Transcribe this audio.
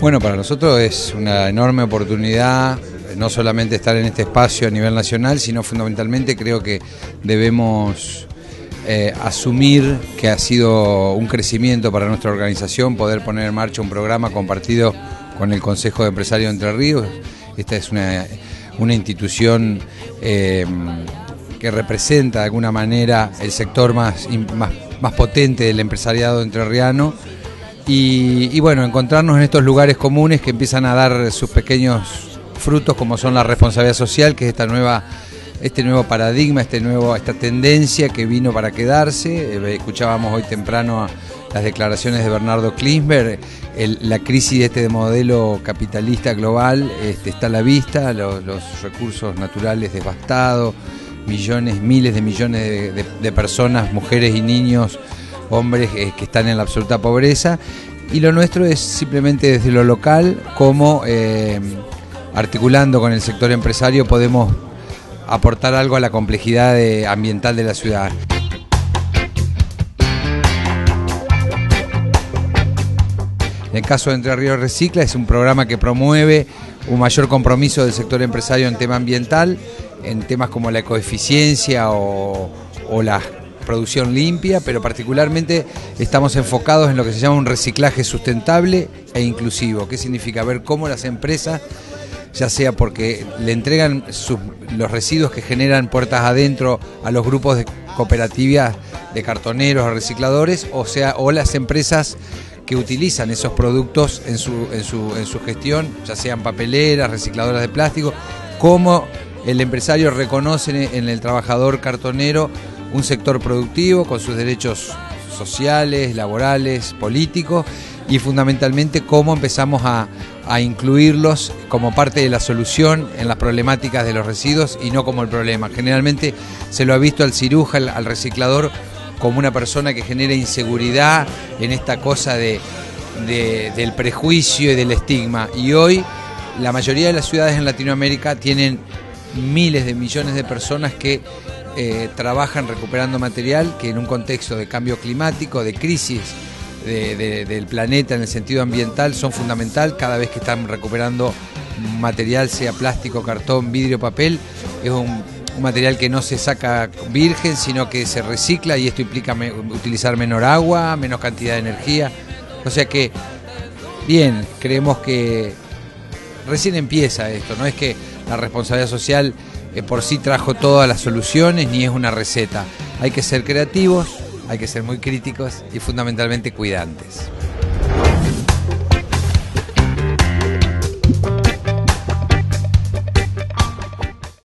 Bueno, para nosotros es una enorme oportunidad, no solamente estar en este espacio a nivel nacional, sino fundamentalmente creo que debemos asumir que ha sido un crecimiento para nuestra organización poder poner en marcha un programa compartido con el Consejo de Empresarios de Entre Ríos. Esta es una institución que representa de alguna manera el sector más potente del empresariado entrerriano y bueno, encontrarnos en estos lugares comunes que empiezan a dar sus pequeños frutos, como son la responsabilidad social, que es este nuevo paradigma, esta tendencia que vino para quedarse. Escuchábamos hoy temprano las declaraciones de Bernardo Klinsberg. La crisis de modelo capitalista global está a la vista, los recursos naturales devastados, miles de millones de personas, mujeres y niños, hombres que están en la absoluta pobreza, y lo nuestro es simplemente desde lo local, como articulando con el sector empresario podemos aportar algo a la complejidad ambiental de la ciudad. En el caso de Entre Ríos Recicla, es un programa que promueve un mayor compromiso del sector empresario en tema ambiental, en temas como la ecoeficiencia o la producción limpia, pero particularmente estamos enfocados en lo que se llama un reciclaje sustentable e inclusivo. ¿Qué significa? Ver cómo las empresas, ya sea porque le entregan los residuos que generan puertas adentro a los grupos de cooperativas de cartoneros o recicladores, o las empresas que utilizan esos productos en su gestión, ya sean papeleras, recicladoras de plástico, cómo el empresario reconoce en el trabajador cartonero un sector productivo con sus derechos sociales, laborales, políticos, y fundamentalmente cómo empezamos a incluirlos como parte de la solución en las problemáticas de los residuos y no como el problema. Generalmente se lo ha visto al ciruja, al reciclador, como una persona que genera inseguridad en esta cosa del prejuicio y del estigma. Y hoy la mayoría de las ciudades en Latinoamérica tienen miles de millones de personas que trabajan recuperando material que en un contexto de cambio climático, de crisis del planeta en el sentido ambiental, son fundamental. Cada vez que están recuperando material, sea plástico, cartón, vidrio, papel, es un material que no se saca virgen, sino que se recicla, y esto implica utilizar menor agua, menos cantidad de energía. O sea que, bien, creemos que recién empieza esto, no es que la responsabilidad social por sí trajo todas las soluciones, ni es una receta. Hay que ser creativos, hay que ser muy críticos y fundamentalmente cuidantes.